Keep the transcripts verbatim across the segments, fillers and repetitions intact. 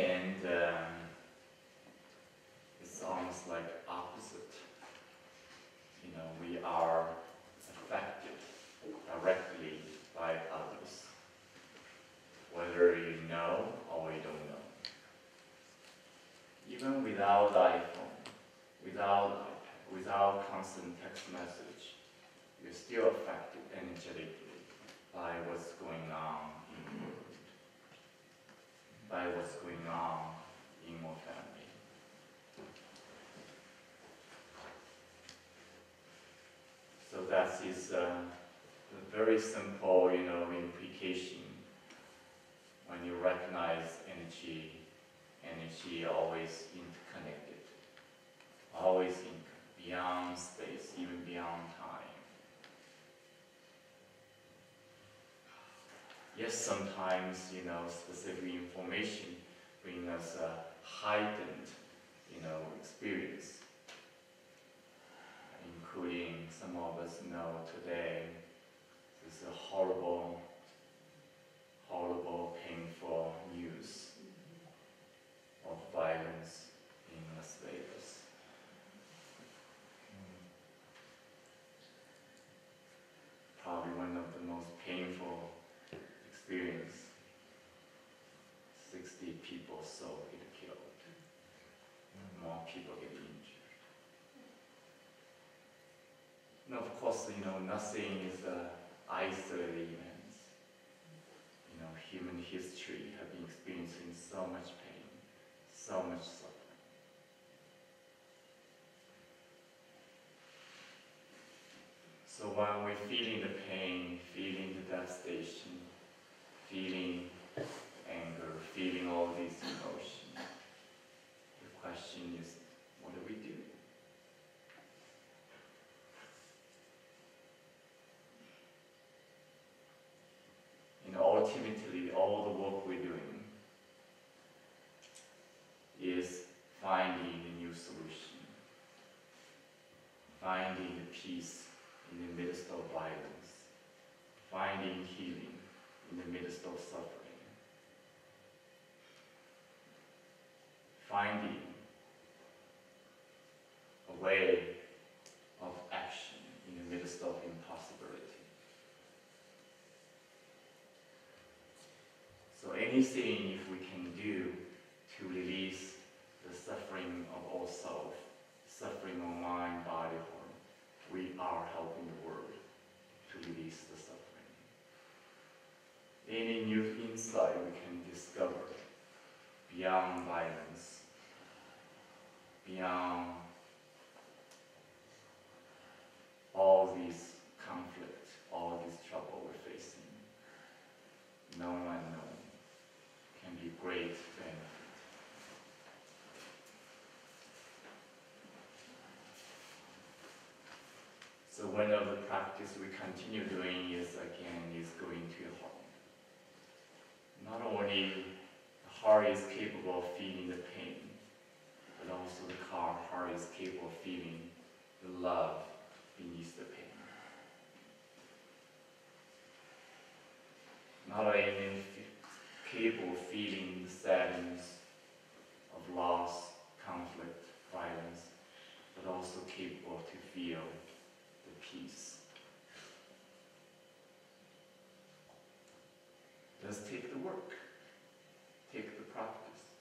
and um, it's almost like opposite. You know, we are affected directly by others, whether you know or you don't know. Even without iPhone, without iPad, without constant text message, you're still affected energetically by what's going on in the world, by what's going on in your family. So that is uh, a very simple, you know, implication. When you recognize energy, energy always interconnected, always in, beyond space, even beyond time. Yes, sometimes, you know, specific information bring us a heightened, you know, experience, including some of us know today this is a horrible, horrible, painful news of violence in Las Vegas. Probably one of the most painful experience. sixty people so get killed. More people get injured. And of course, you know, nothing is uh, isolated events. You know, human history have been experiencing so much pain, so much suffering. So when we're feeling the pain, feeling the devastation, feeling anger, feeling all these emotions, the question is, what do we do? And ultimately, all the work we're doing is finding a new solution, finding the peace in the midst of violence, finding healing in the midst of suffering, finding a way of action in the midst of impossibility. So anything if we can do to release the suffering of all self, suffering of mind, body, heart, we are helping the world to release the suffering. Any new insight we can discover beyond violence, beyond all these conflicts, all this trouble we're facing, known unknown, can be great benefit. So one of the practice we continue doing is, again, is going to your heart. Not only the heart is capable of feeling the pain, but also the heart is capable of feeling the love beneath the pain. Not only capable of feeling the sadness of loss, conflict, violence, but also capable to feel the peace. Let's take the work, take the practice.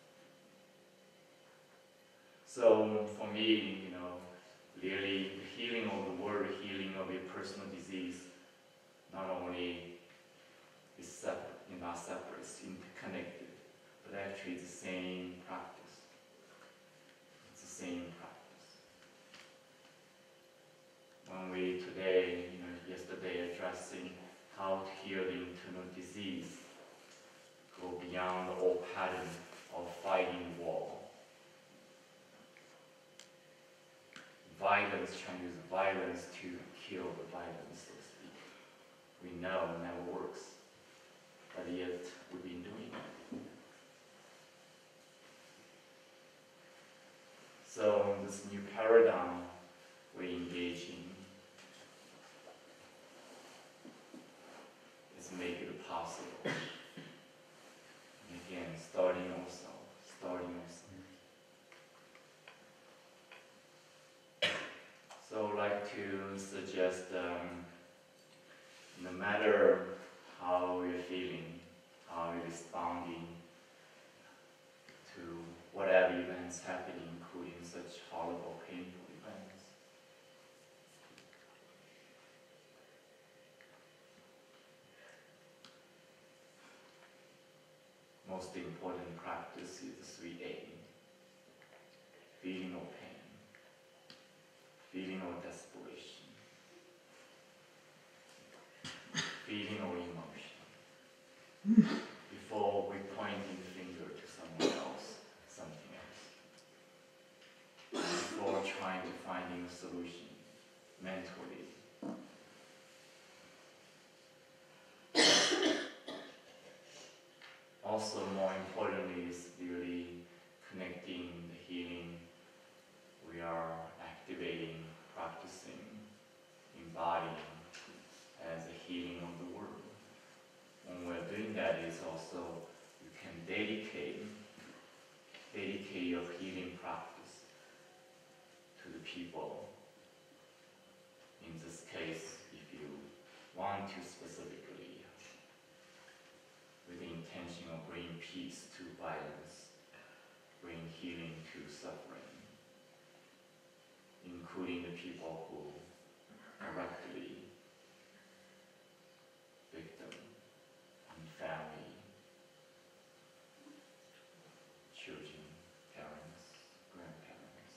So for me, you know, really the healing of the world, healing of a personal disease, not only is separate, not separate, it's interconnected, but actually it's the same practice. It's the same practice. When we today, you know, yesterday addressing how to heal the internal disease, go beyond the old pattern of fighting war. Violence, trying to use violence to kill the violence, so to speak. We know it never works, but yet we've been doing it. So this new paradigm we engage in is make it possible. And again, starting ourselves, just um, no matter how we're feeling, how we're responding to whatever events happening, including such horrible, painful events. Most important practice is the three A. Feeling of pain, feeling of desperation, feeling of emotion. Before we pointing the finger to someone else, something else. Before trying to finding a solution mentally. Also, more importantly, is really connecting the healing. We are activating, practicing, embodying as a healing of the world. When we're doing that, is also you can dedicate, dedicate your healing practice to the people. In this case, if you want to specifically, with the intention of bringing peace to violence, bring healing to suffering, including the people who directly victim and family, children, parents, grandparents.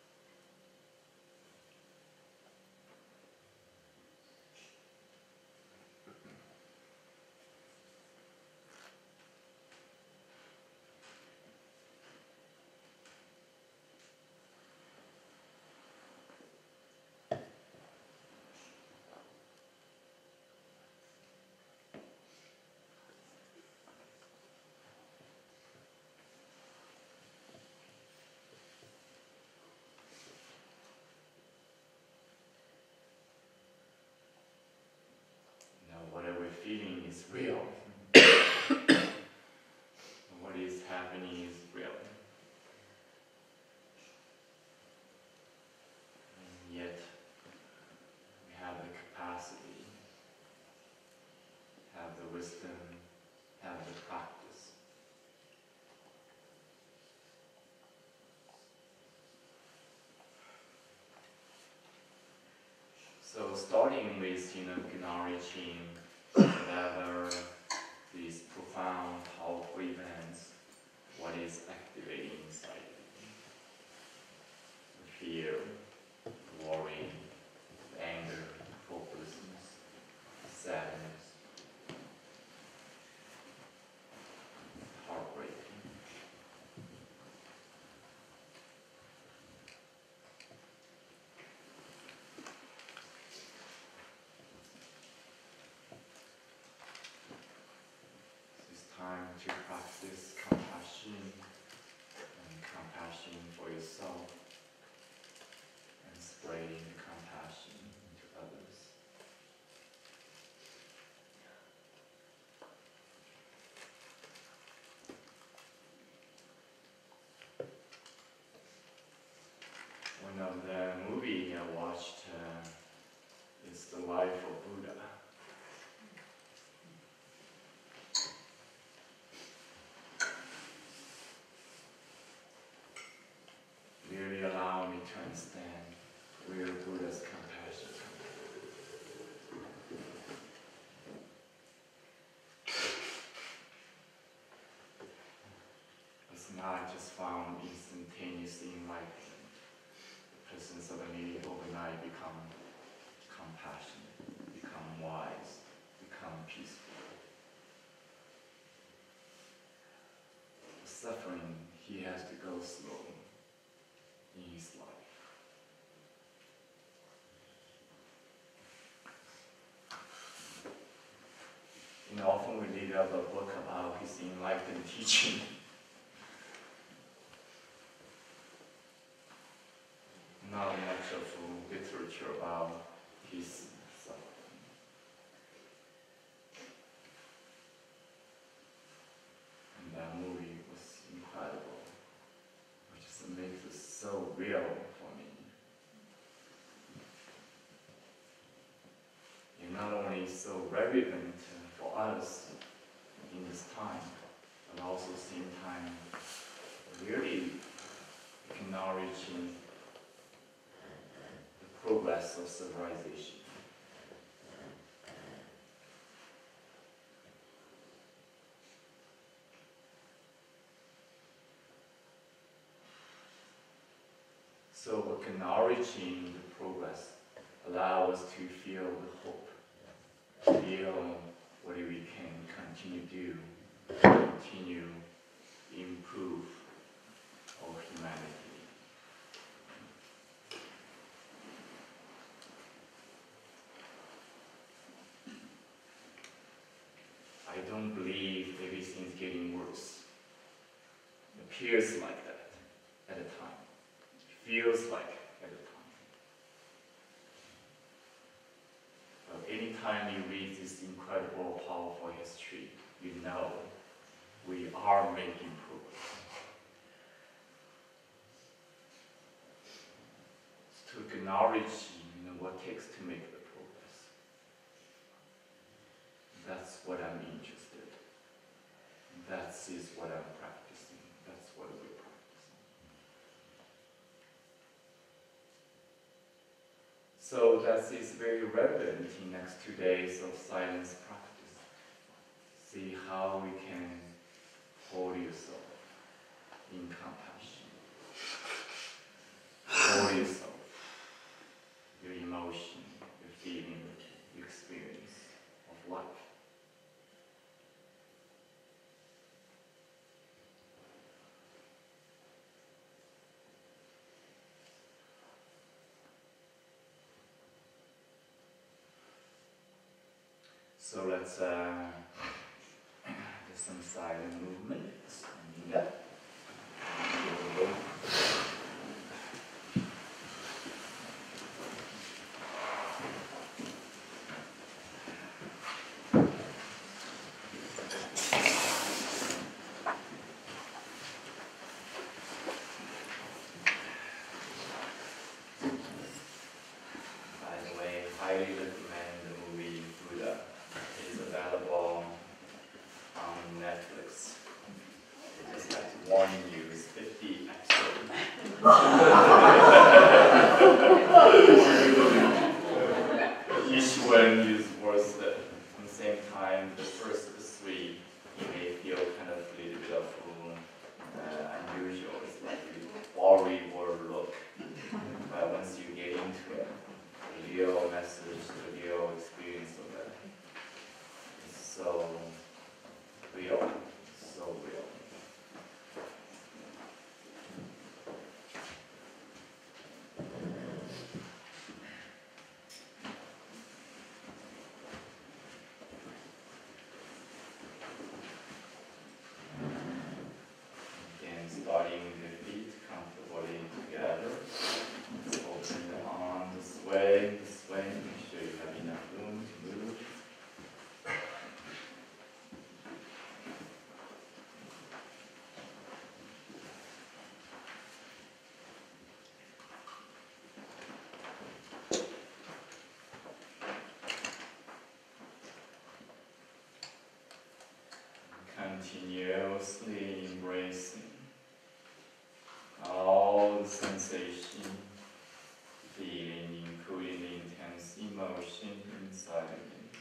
Whatever we're feeling is real. What is happening is real. And yet, we have the capacity, have the wisdom, have the practice. So starting with, you know, acknowledging whatever these profound, powerful events, what is activating inside you. The fear, the worry, the anger, hopelessness, sadness, heartbreak. Time to practice compassion and compassion for yourself and spreading the compassion to others. One of the movie I watched uh, is The Life of Buddha. Really allow me to understand where Buddha's compassion comes from. It's not just found instantaneous enlightenment. The person suddenly overnight become compassionate, become wise, become peaceful. The suffering, he has to go slow in his life. And often we read up a book about his enlightened teaching. Not much of literature about his suffering. And that movie was incredible, which just makes it so real for me. relevant for us in this time, but also at the same time really acknowledging the progress of civilization. So acknowledging the progress allows us to feel the hope, feel what we can continue to do, continue improve our humanity. I don't believe everything's getting worse. It appears like that at the time. It feels like at the time. But anytime you read this incredible, powerful history, you know we are making progress. To acknowledge, you know, what it takes to make the progress. That's what I'm interested in. That is what I'm practicing. That's what we're practicing. So that is very relevant in next two days of silence practice. See how we can hold yourself in compassion. Hold yourself, your emotion, your feeling, your experience of life. So let's uh, do some silent movements. Yeah. By the way, highly recommend the movie Buddha. It's available on Netflix. I just have to warn you, it's fifty episodes. Each one is worth it. At the same time, the first three, you may feel kind of a little bit of uh, unusual. It's like a Bollywood look. But once you get into it, the real message, the real experience of it, it's so real, so real. Again, starting with the feet comfortably together. Let's open the arms this way, this way. Make sure you have enough room to move. Continuously embracing all the sensation, feeling, including the intense emotion inside of you.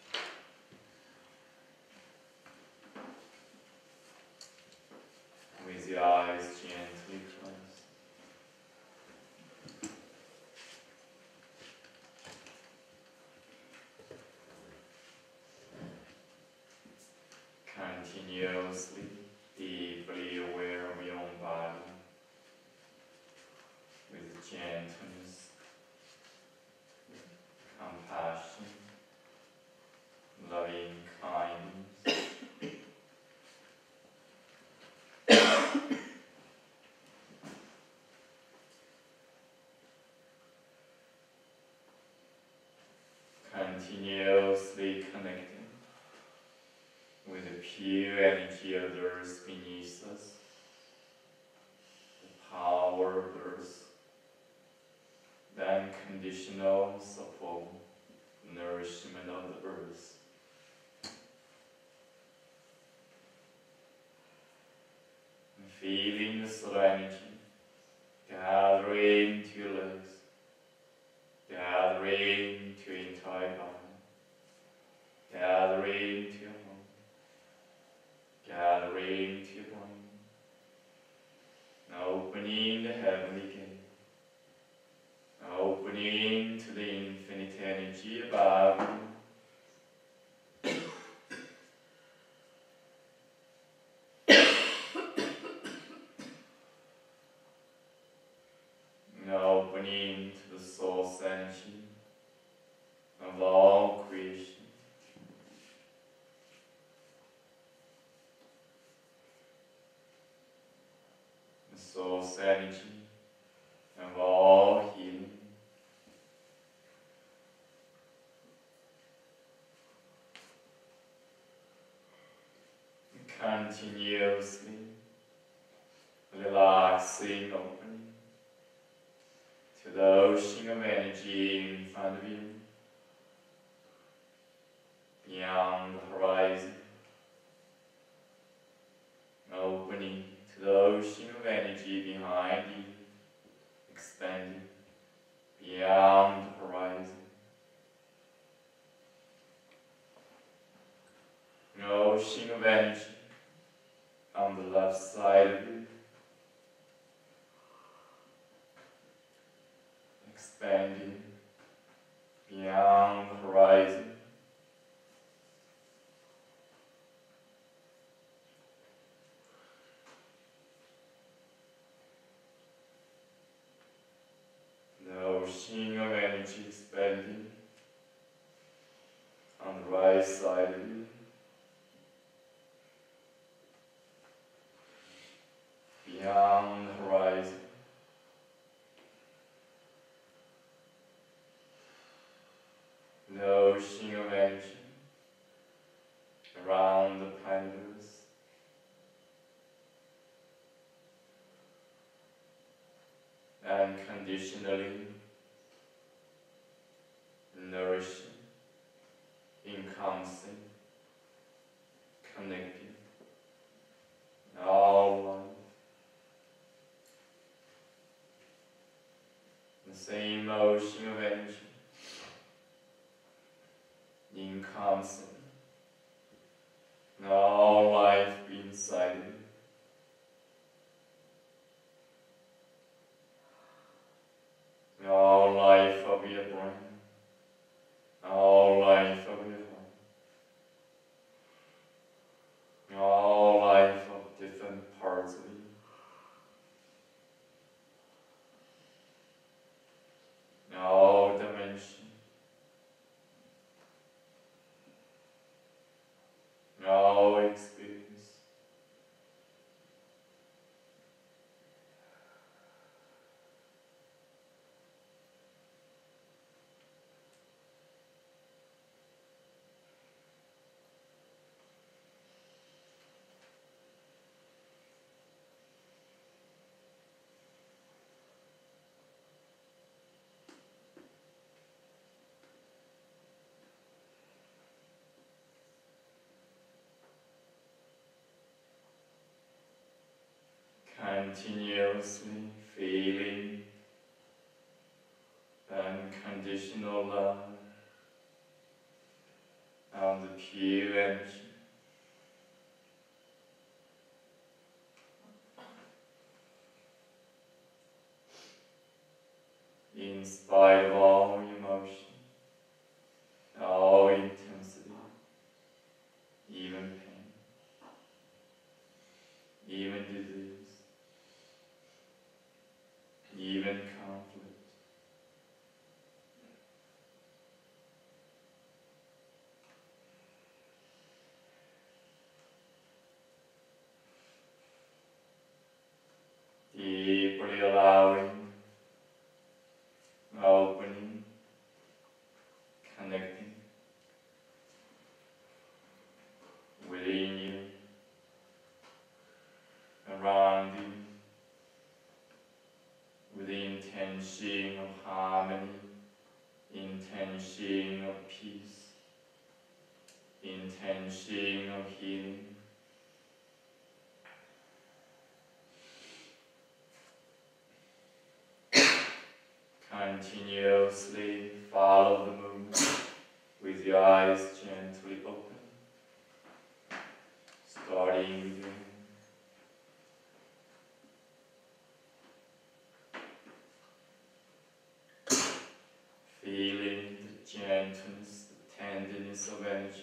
With your eyes gently closed. Continuously, deeply aware of your own body, with gentleness, compassion, loving kindness. Continuously connecting with the pure energy of the earth beneath us, the power of the earth, the unconditional support, nourishment of the earth feeling the solar energy gathering to your legs, gathering to your entire body, gathering to your home, gathering to your body, opening the heavenly gate, opening to the infinite energy above you. Opening to the source energy of all creation. The source energy of all healing. Continuously relaxing, opening to the ocean of energy in front of you, beyond the horizon, opening to the ocean of energy behind you, expanding beyond the horizon. An ocean of energy on the left side of you, expanding beyond the horizon. The ocean of energy expanding on the right side of you, beyond the horizon. The ocean of energy around the planet Earth, unconditionally nourishing, encompassing, connecting all life. The same ocean of energy encompassing all life inside you, all life of your brain, all life of your heart, all life of different parts of you, all dimensions, all experience. Continuously feeling unconditional love of the pure energy. In spite of all emotion, all intensity, even pain, even disease, even conflict. Deeply allowing, opening, connecting within you, around you, with the intention of harmony, intention of peace, intention of healing. Continuously follow the movement with your eyes gently open, starting with your feeling the gentleness, the tenderness of energy.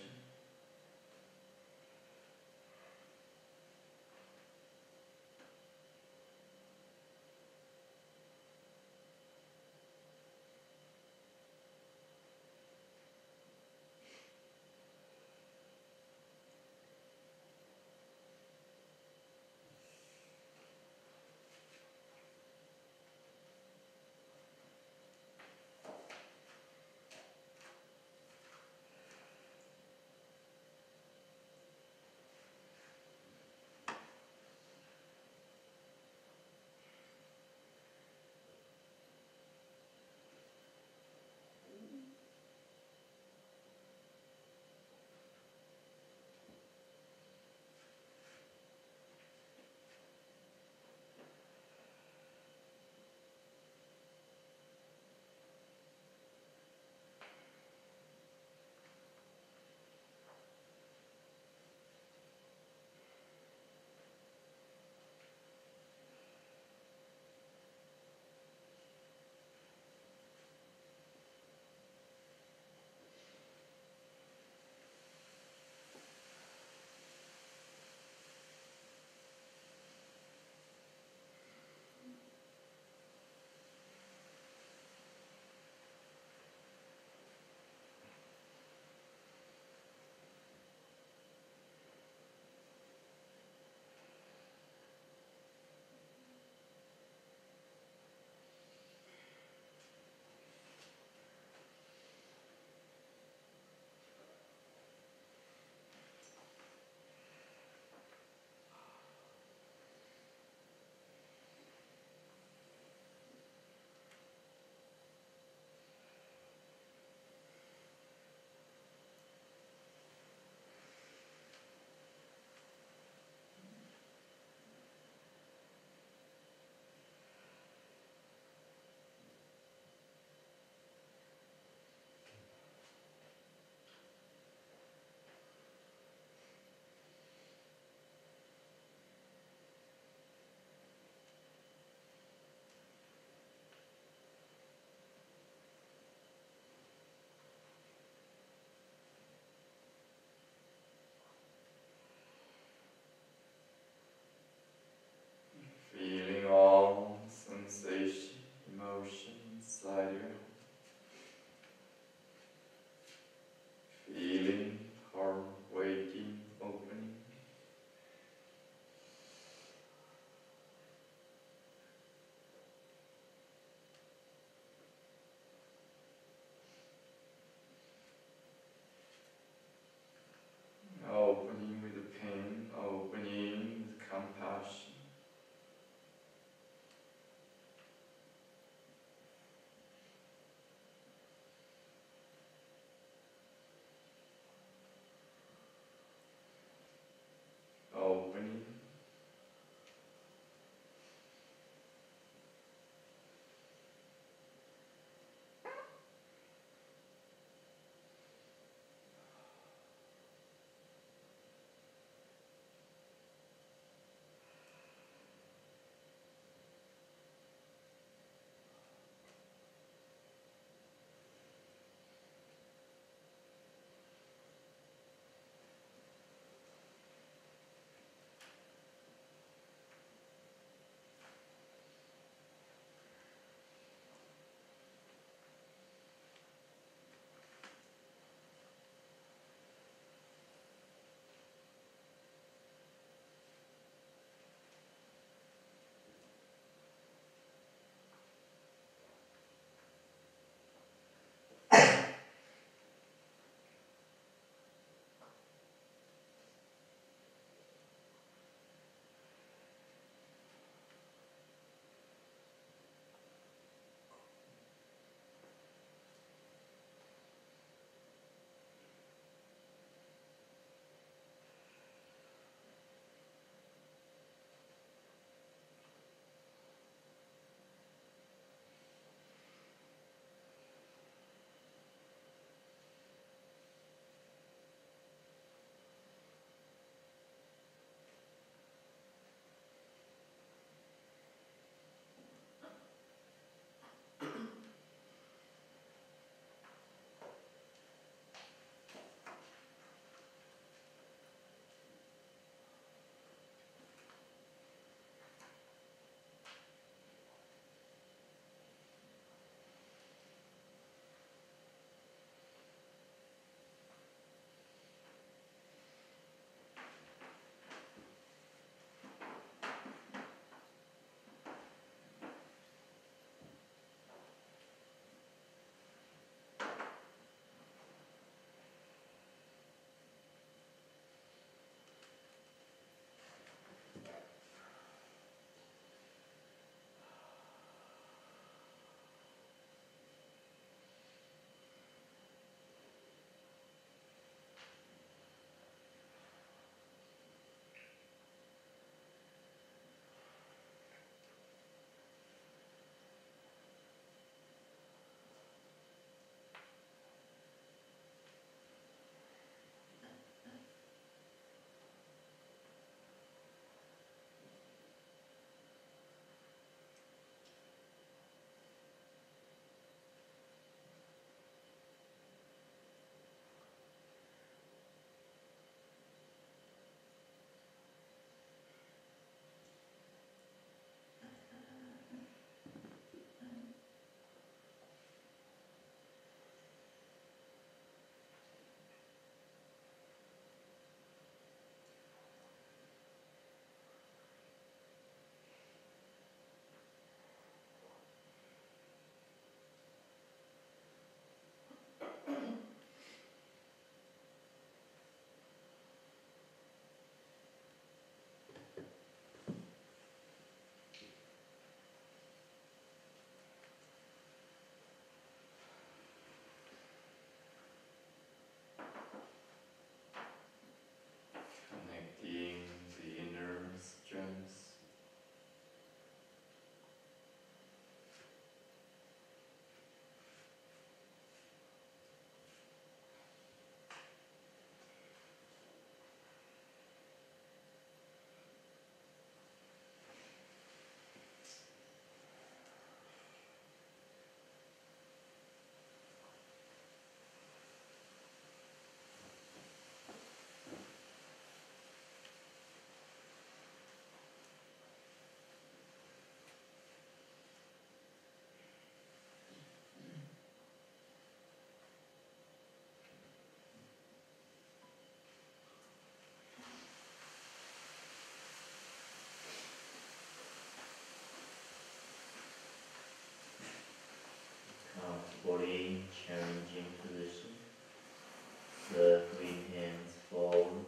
gracefully changing position, circling hands forward,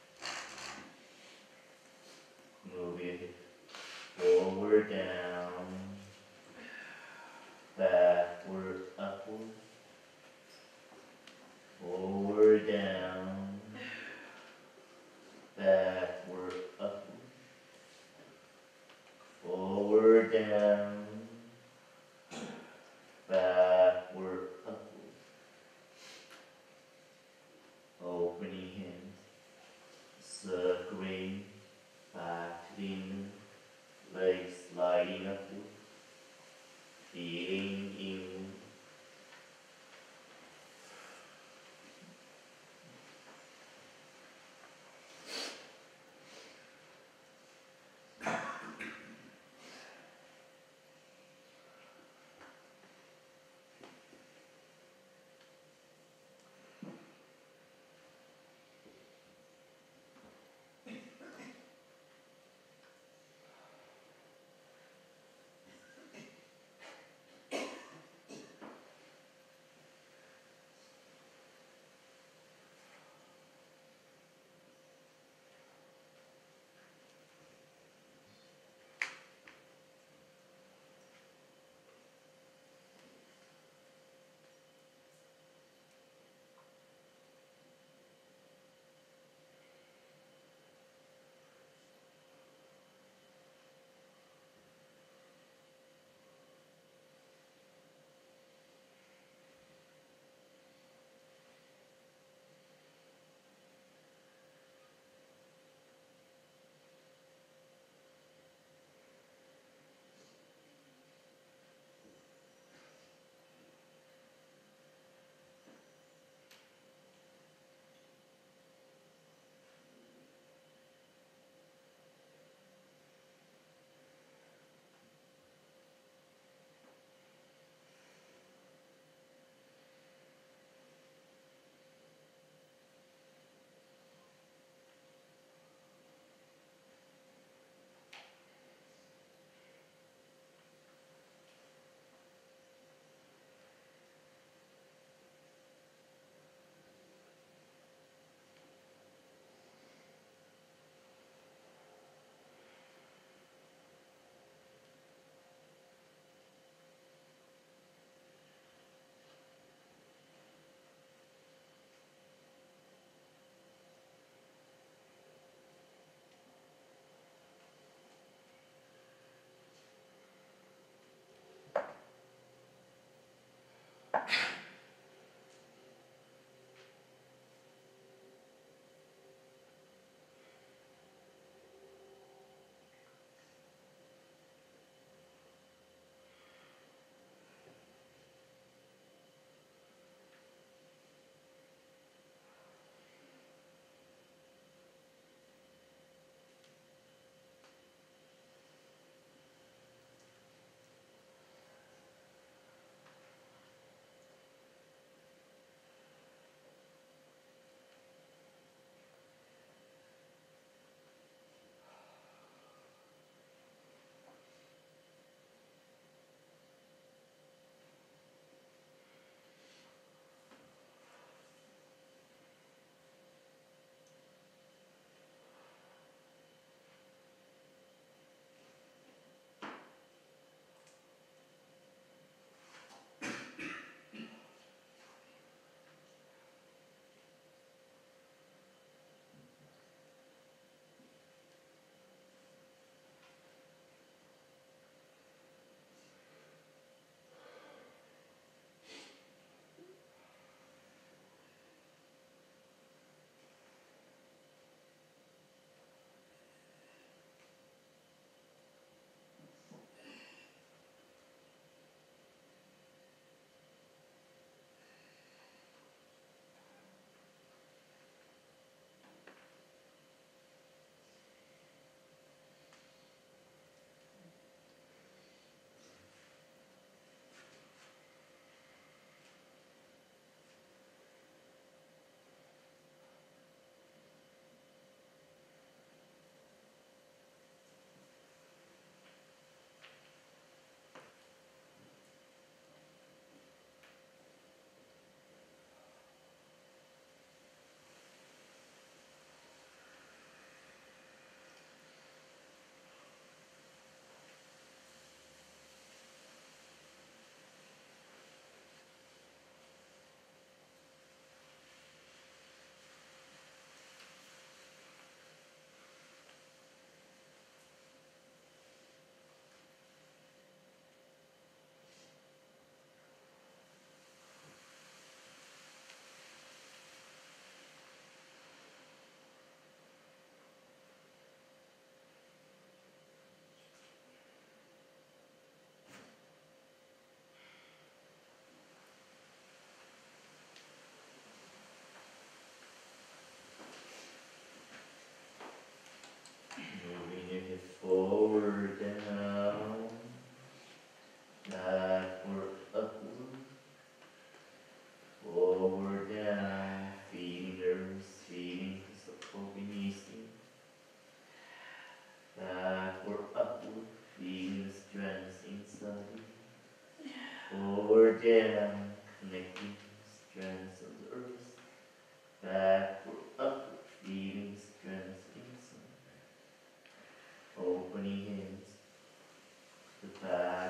moving forward, down, backward, upward, forward, down, backward, upward, forward, down, backward, upward, opening hands, circling back to the inner, legs sliding upward, feeling inward.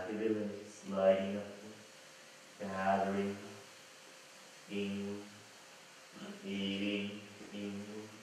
adaptability, sliding upward, gathering, inward, healing, inward.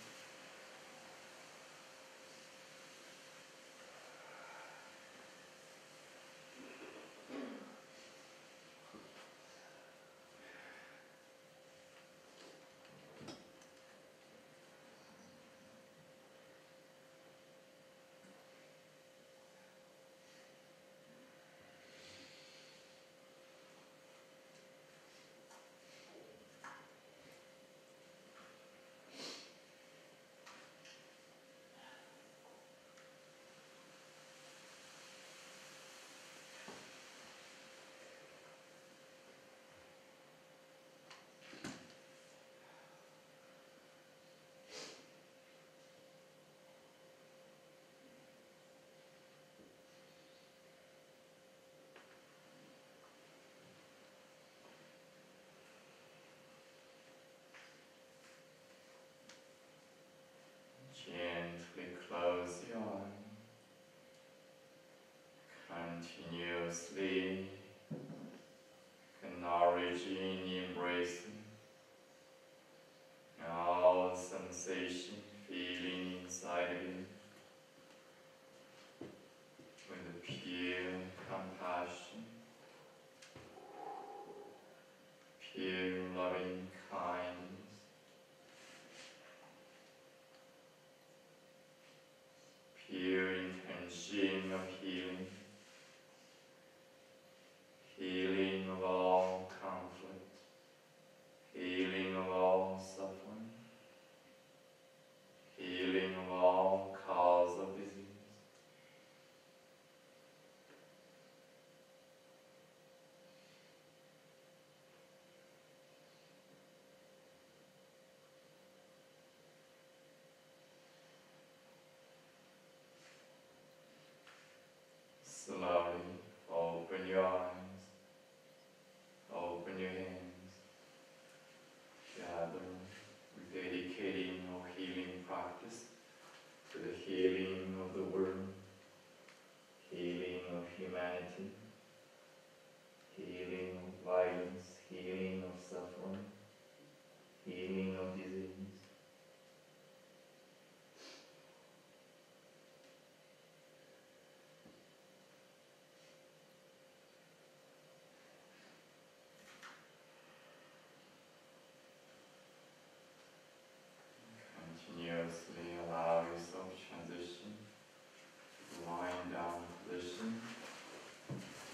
Gently close your eyes. Continuously acknowledging, embracing all sensation, feeling inside of you with pure compassion, pure loving kindness. Pure intention of healing, healing of all conflict, healing of all suffering, healing of all cause of disease. Slowly open your eyes, open your hands, gather with dedicating your healing practice to the healing of the world, healing of humanity, healing of violence, healing of suffering, healing of disease. Continuously allow yourself to transition to lying down position.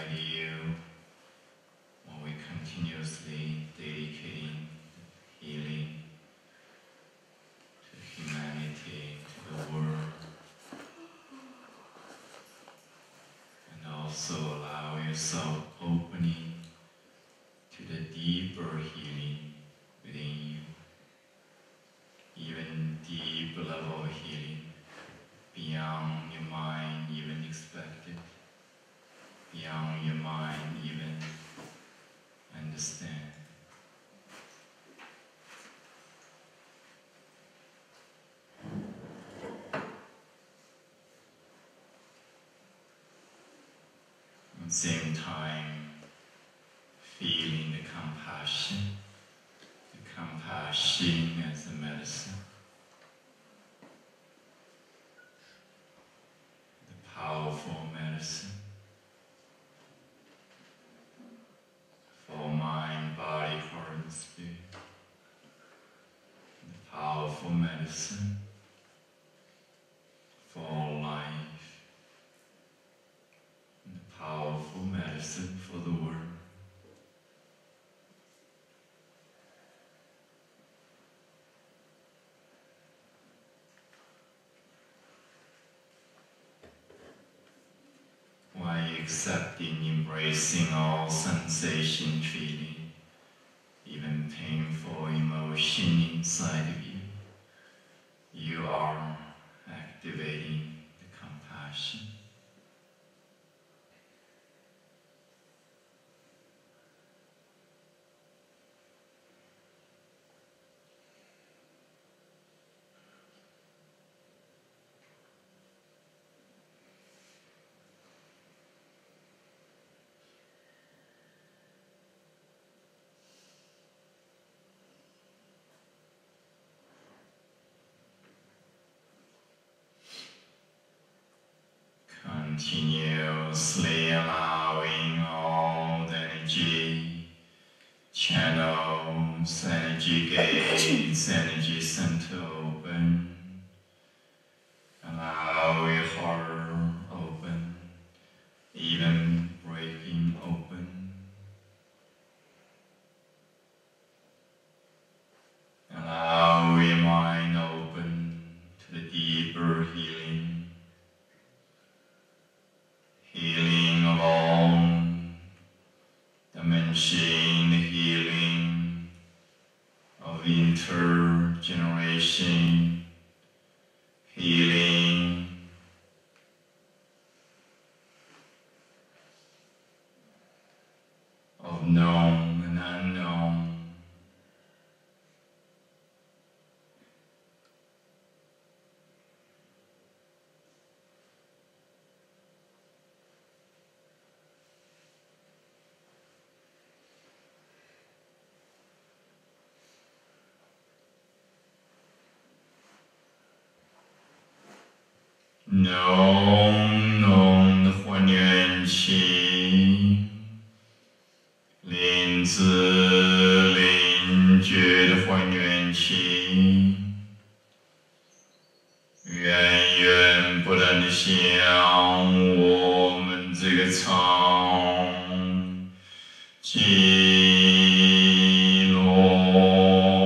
inside you, while we continuously dedicating healing to humanity, to the world, and also allow yourself opening to the deeper healing within you, even deeper level of healing beyond your mind even expected, beyond your mind even understand. At the same time, feeling the compassion, the compassion as a medicine, the powerful medicine for mind, body, heart, and spirit, the powerful medicine for life, and the powerful medicine for the world. While accepting, embracing all sensation, feeling, even painful emotion inside of you, you are activating the compassion. Continuously allowing all the energy channels, energy gates, energy center open. Allow your heart open, even breaking open. Allow your mind open to the deeper healing. Healing of all dimension, the healing of intergeneration, healing of known and unknown.浓浓的还原气，灵知灵觉的还原气，源源不断的向我们这个场集落，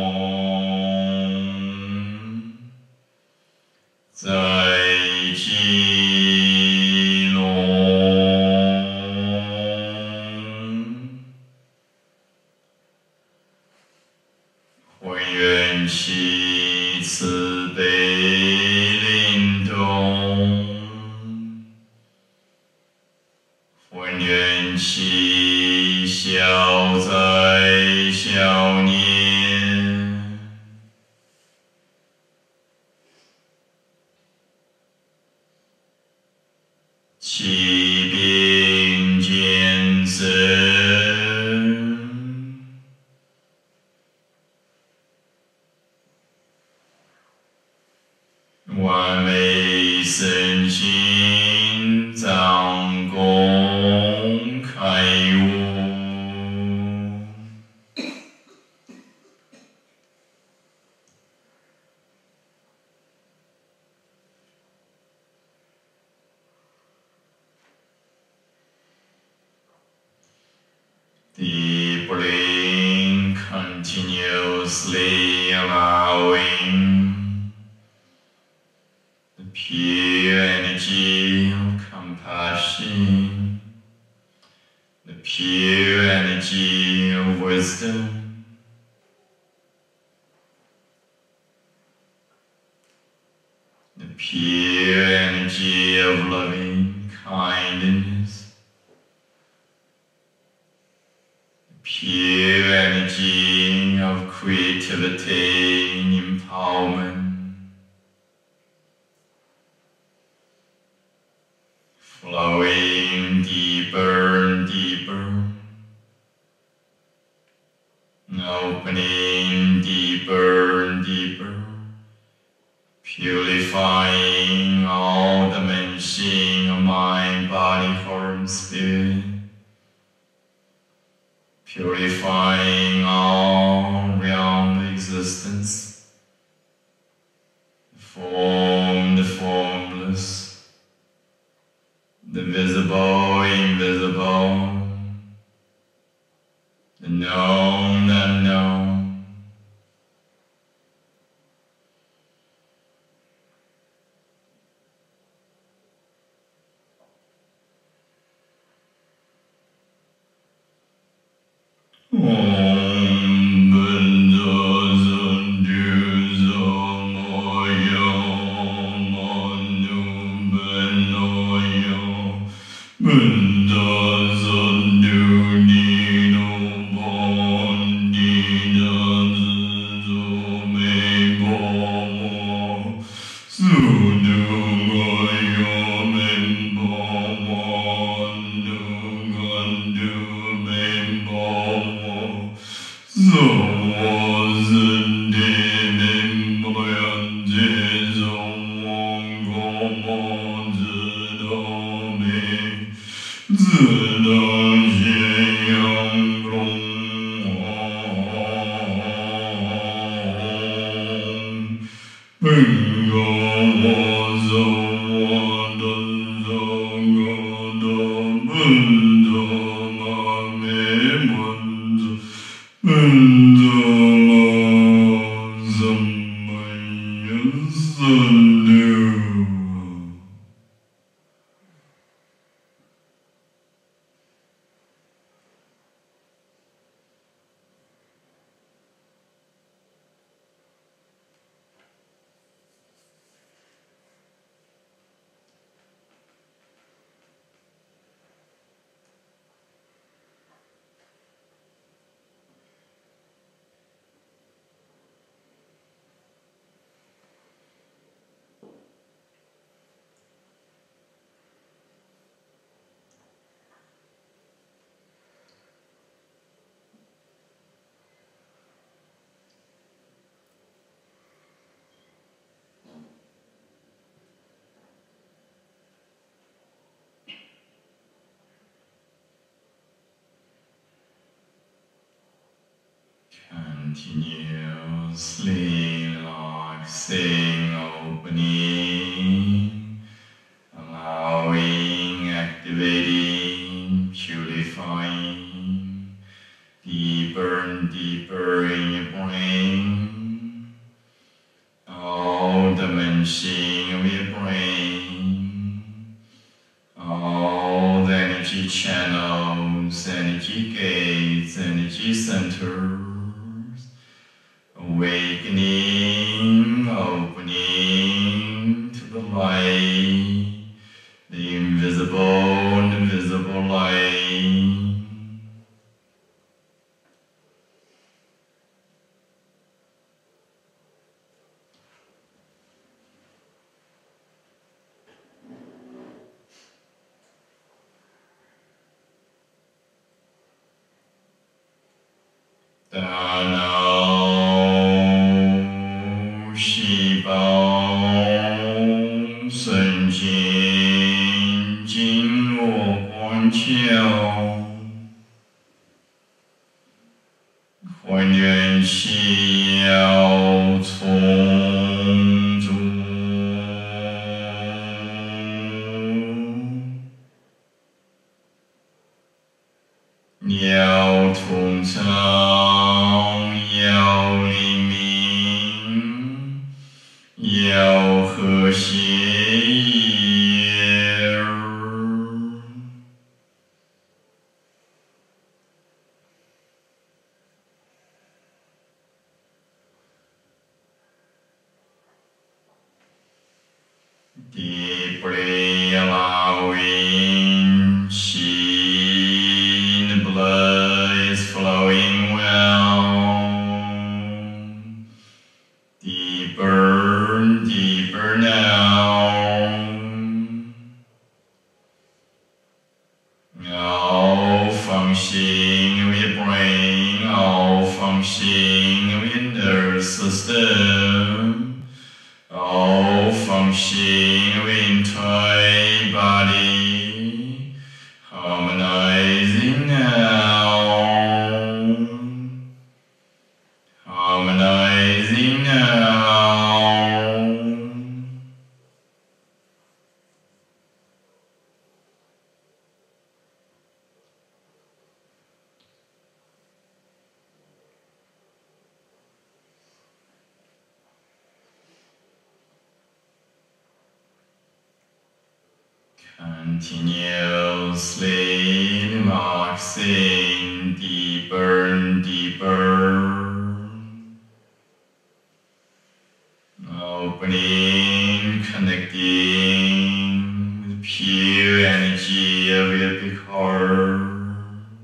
在集落还原气慈悲灵动，还原气消灾消孽，气病减生，完美身心掌控开悟。 deeply, continuously allowing the pure energy of compassion, the pure energy of wisdom, the pure energy of loving kindness, the pure energy of creativity and empowerment, flowing deeper and deeper, opening deeper and deeper, purifying all dimensions of mind, body, heart, and spirit, purifying all realm of existence, the form, the formless, the visible, invisible, the known, the unknown. Om Banda Zandu Zamoyo Manu Benoyo Banda Zandu Nino Bondi Danzo Me Bomo Sudu Goyo Men Bomo Nu Gandu Men Bomo So was in Dim Boyante Zongo Monzidome Zidong Yang Rong Bingo was a wonder Zongo Mundo Mame Mundo Mundo Zamayasandu. Continuously relaxing, opening, allowing, activating, purifying, deeper and deeper in your brain, all dimensions of your brain, all the energy channels, energy gates, energy centers, awakening, opening to the light, the invisible and the visible light. Dano Shibao Sen Jin Jin Luo Guan Qiao Huan Yuan Xiao Cong Zhu Niao 通畅，要灵敏，要和谐。Deeply allowing Qi, the blood is flowing well. Deeper, deeper now. All functioning with brain, all functioning with nerve system. All functioning with entire body, harmonizing now, harmonizing now. Continuously relaxing deeper and deeper, opening, connecting with pure energy of your big heart,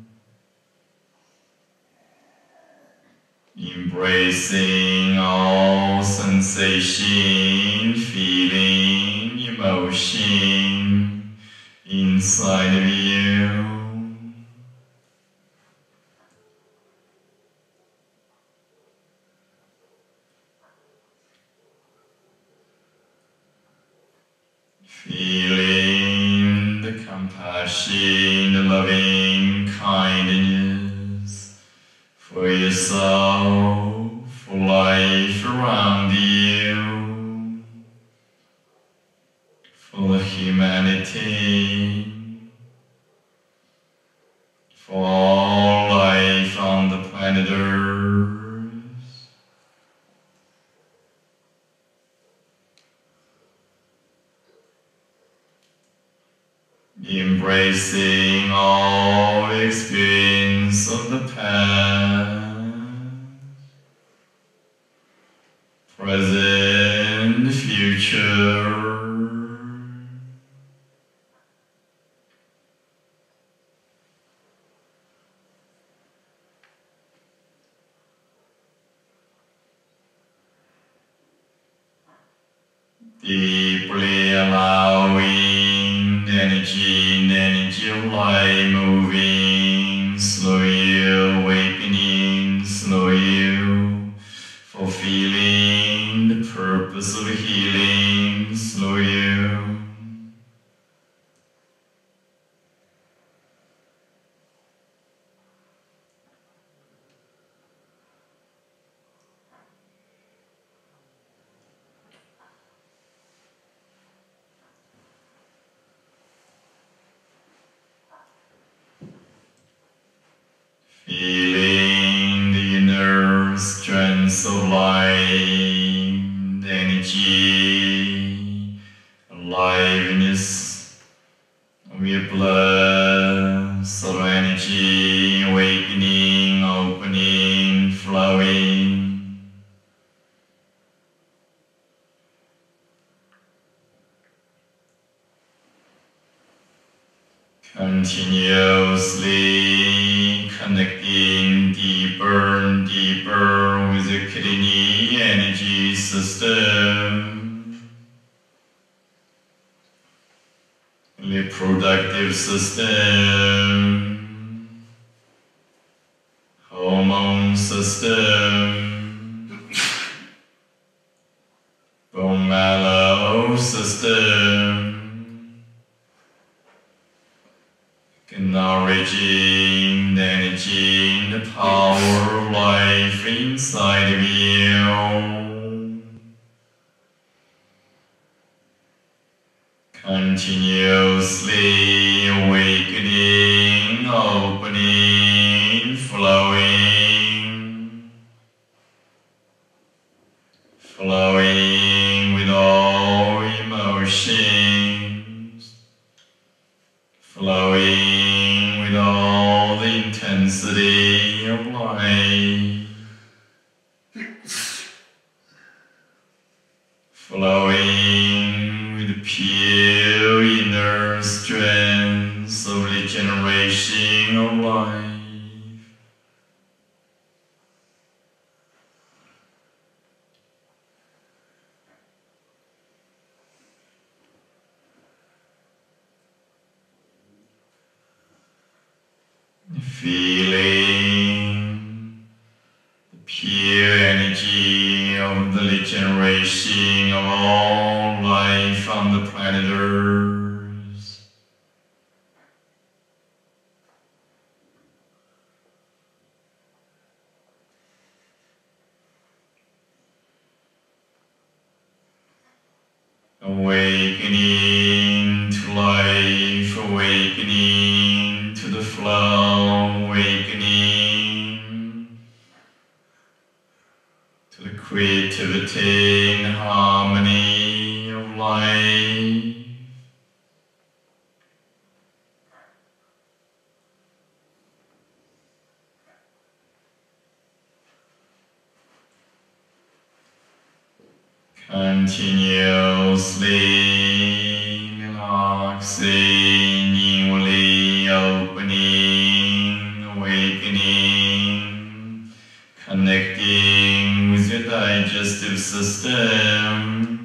embracing all sensation, feeling, emotion inside of you. Feeling the compassion, the loving kindness for yourself, for life around you, for humanity, for all life on the planet Earth. Embracing all experience of the past, present, future. Deeply allowing energy and energy of light moving, slow you, awakening, slow you, fulfilling the purpose of healing, slow you. Feeling the inner strength of light, energy, aliveness of your blood, solar energy, awakening, opening, flowing. Continuously connecting deeper and deeper with the kidney energy system, reproductive system, hormone system, bone marrow system, acknowledging the energy and the power of life inside of you. Continuously awakening, opening, flowing. flowing with all the intensity of life, flowing with the pure inner strength of regeneration of life. Feeling the pure energy of the regeneration of all life on the planet Earth. Awakening to life, awakening to the flow, awakening to the creativity and harmony of life. Continuously relaxing, inwardly opening, awakening, connecting with your digestive system,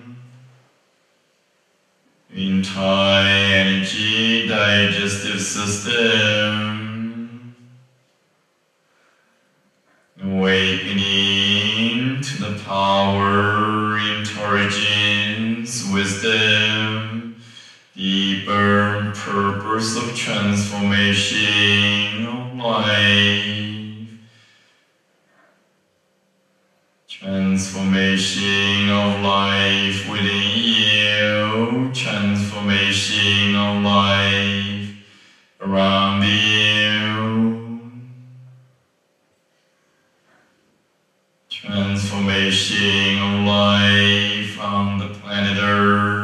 entire energy digestive system, awakening to the power, intelligence, wisdom, deeper purpose of transformation of life, transformation of life within you, transformation of life around you, transformation of life on the planet Earth.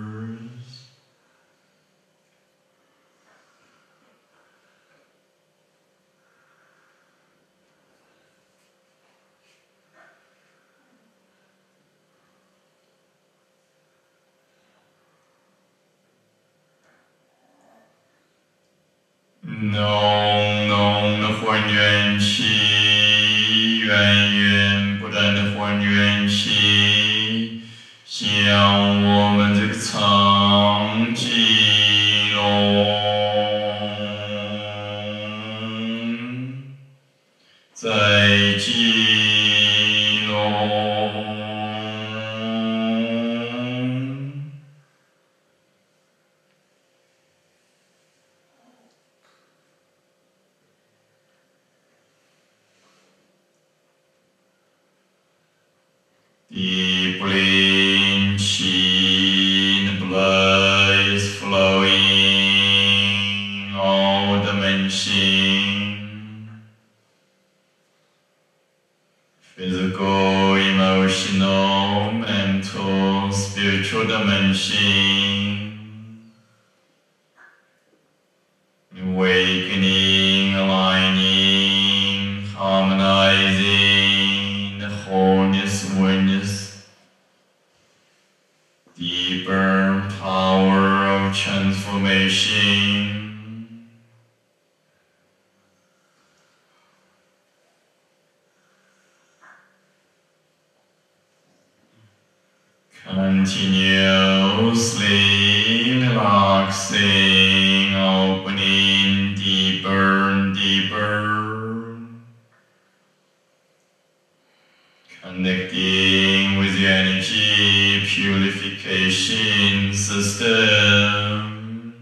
浓浓的还原气，源源不断的还原气，向我们这个长肌龙，在肌龙。Deeply chi, the blood is flowing all dimensions, physical, emotional, mental, spiritual dimension, awakening, aligning, harmonizing the wholeness, oneness, deeper power of transformation. Continuously relaxing, opening deeper and deeper, connecting with the energy purification system,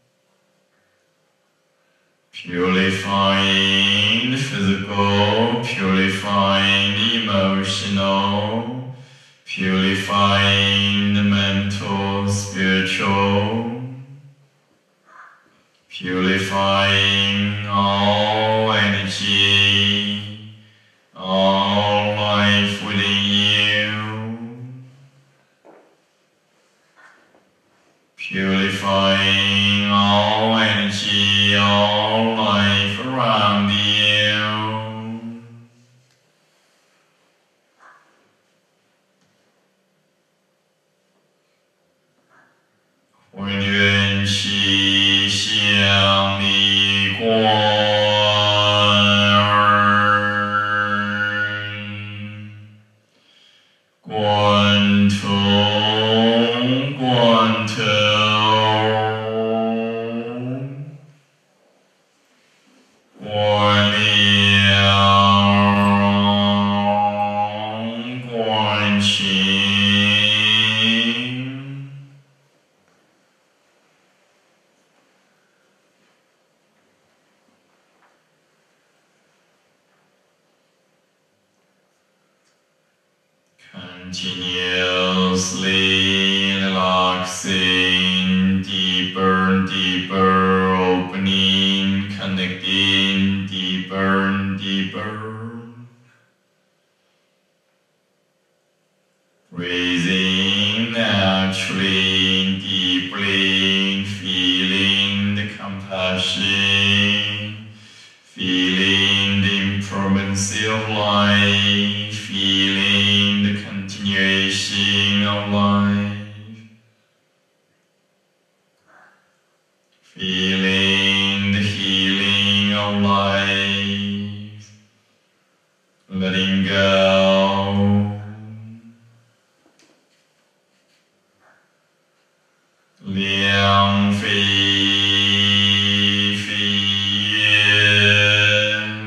purifying the physical, purifying the emotional, purifying the mental, spiritual, purifying all energy, all life within you, purifying all energy 贯通贯透，贯量贯清。Continuously relaxing, deeper and deeper, opening, connecting, deeper and deeper. Breathing naturally, deeply, feeling the compassion, feeling the impermanency of life, feeling the continuation of life, feeling the healing of life, letting go, liang fei fei yan,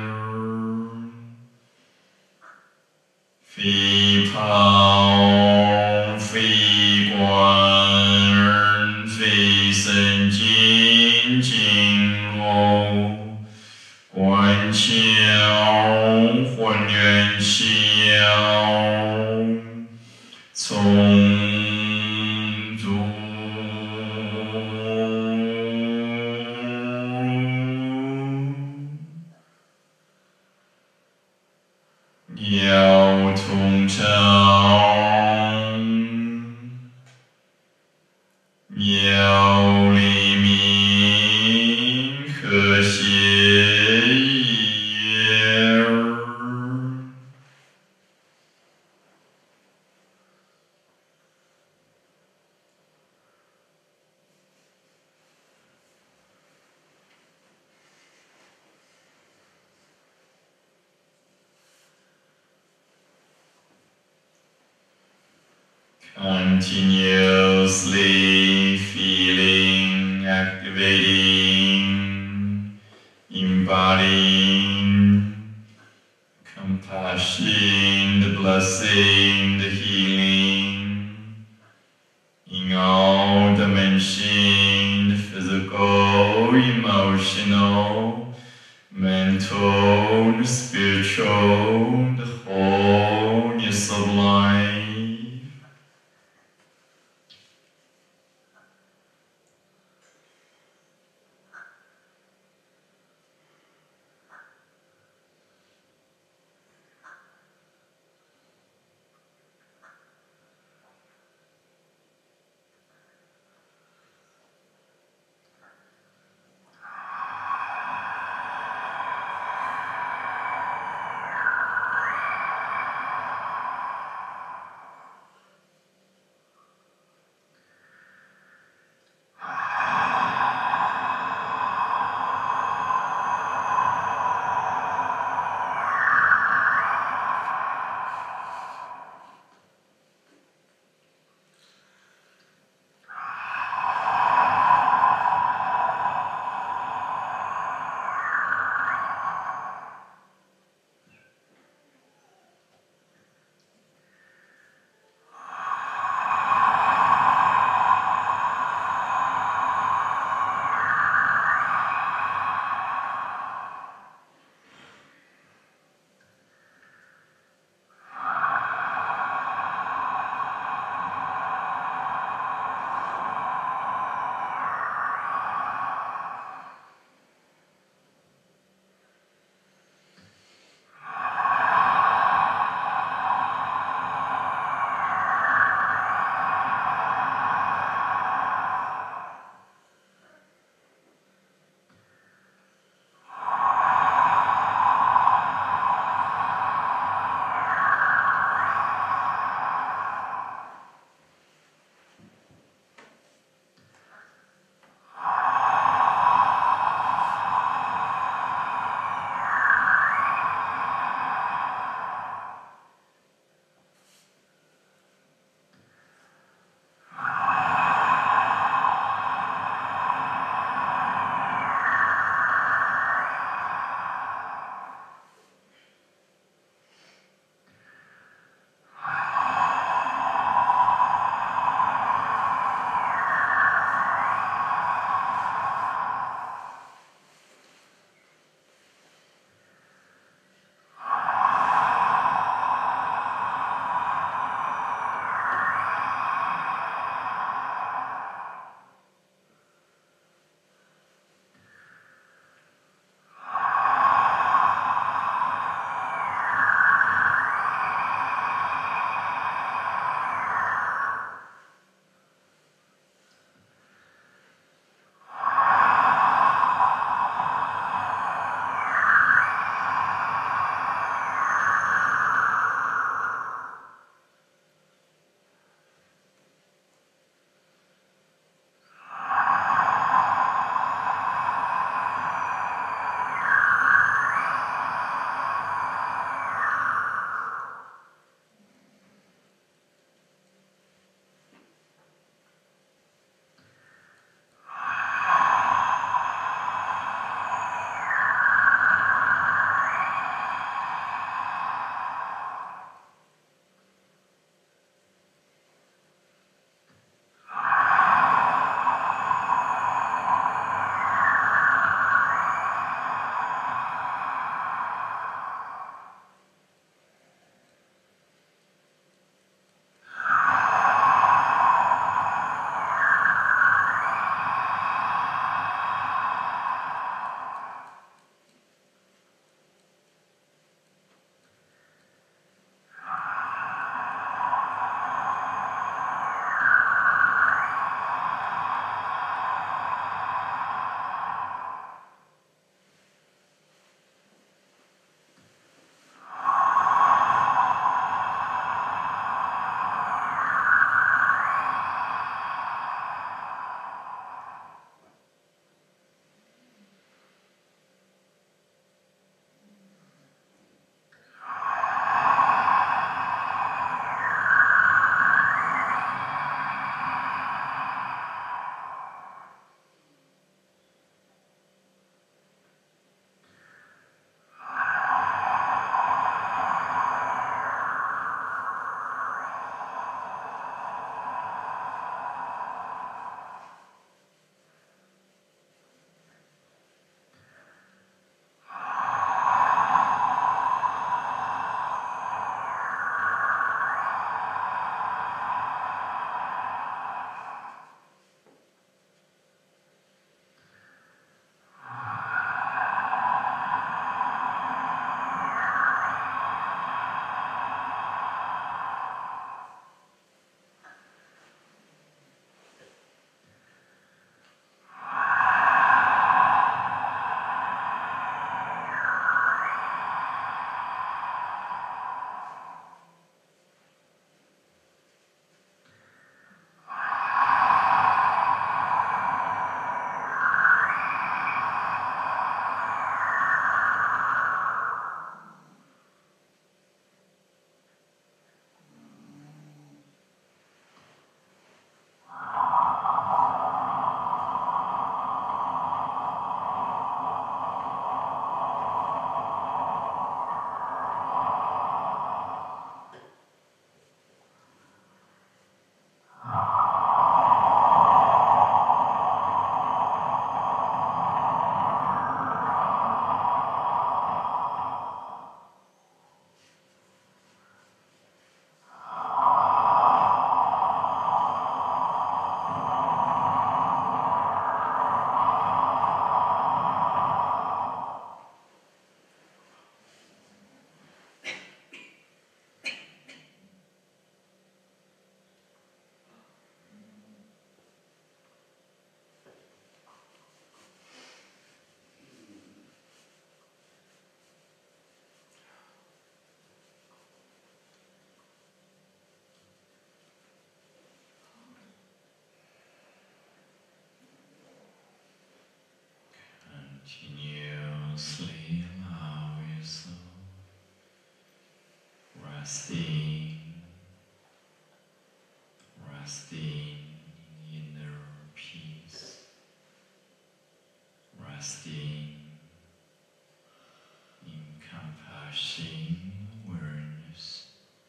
fei pao fei guan, fei sen jin jin luo, guan qiao huan yuan xiao, cong zu要通畅，要黎明和谐夜。Continuously feeling, activating, embodying compassion, the blessing, the healing in all dimensions, physical, emotional, mental, spiritual, the wholeness of life. Continuously allow yourself resting, resting in inner peace, resting in compassion awareness,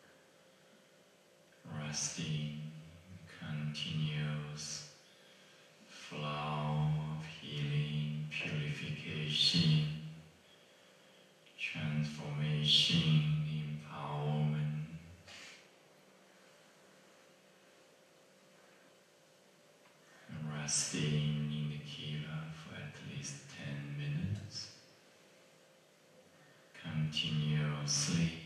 resting continuous flow of healing, purification, transformation, empowerment. And resting in the kiva for at least ten minutes, continuously